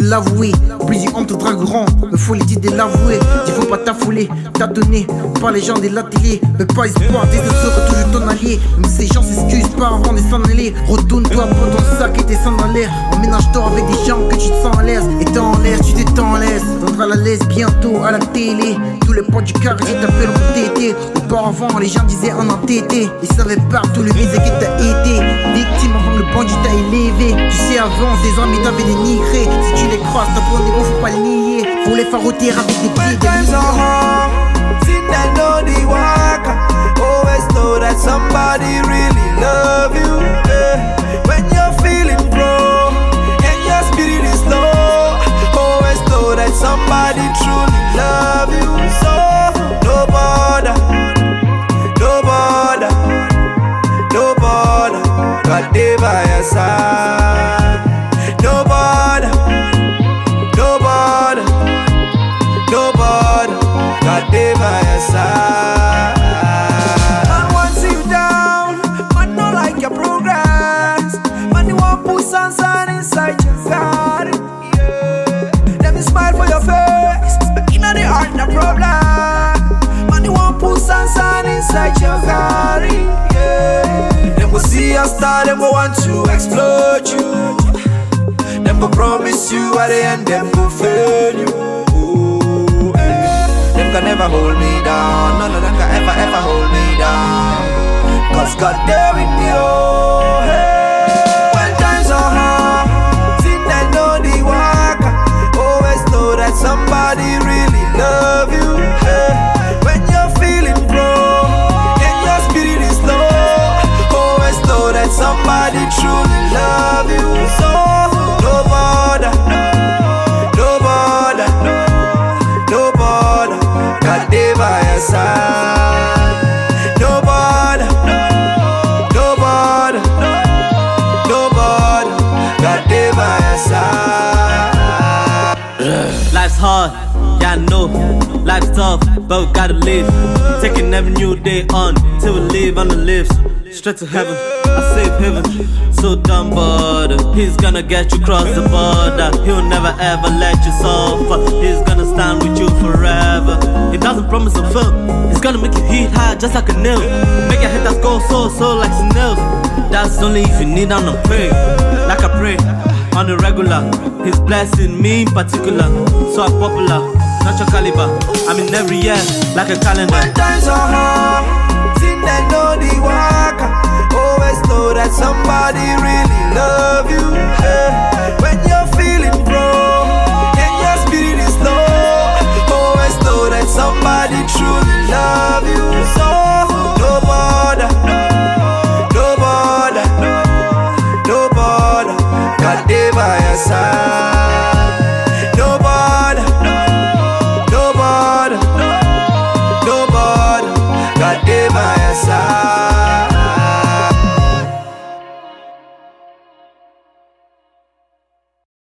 l'avouer. Plus on te dragueront, me faut l'idée de l'avouer. Il faut pas t'affouler, t'adonner par les gens de la télé. Mais pas espoir, tes deux sera toujours ton allié. Même ces gens s'excusent pas avant de s'en aller. Retourne-toi pour ton sac et tes cendres en l'air. Emménage-toi avec des gens que tu te sens à l'aise. Et t'es en l'aise, tu t'es en l'aise. T'entras à la laisse bientôt à la télé. Tous les potes du quartier t'appelleront tété. Auparavant, les gens disaient en entêté. Ils savaient pas tout le baiser que t'as été. Victime avant le bandit t'a élevé. Tu sais, avant, tes amis t'avaient dénigré. Si tu les croises, t'as pour des mots, faut pas le nier. Faut les faire rôtir avec des pieds. Always know that somebody really love you. When you're feeling broke and your spirit is low, always know that somebody truly love you. So no bother, no bother, no bother, God dey by your side. No bother, no bother, no bother, God dey by your side. Man want see you down, man no like your progress. Man they want put sunshine inside your garden. Yeah. Let me smile for your face, but inna the heart no problem. Man they want put sunshine inside your garden. Yeah. Them go see your star, them go want to explode you. Them go promise you at the end, them go fail you. Them can never hold me down. None of them can ever hold me down. Cause God there with me, oh, hey. When times are hard, see they know the work. Always know that somebody really love you, hey. When you're feeling broke and your spirit is low, always know that somebody truly love you. So no bother, no bother, no bother, God dey by your side. No bother, no bother, no bother, God dey by your side. Life's hard, yeah I know. Life's tough, but we gotta live. Taking every new day on till we live on the lifts. Straight to heaven, I save heaven. So dumb, but he's gonna get you across the border. He'll never ever let you suffer. He's gonna stand with you forever. He doesn't promise a fail. He's gonna make you hit high just like a nail. Make your haters go so like snails. That's only if you need and pray. Like I pray on the regular. He's blessing me in particular. So I'm popular, not your caliber. I'm in every year like a calendar. When times are hard,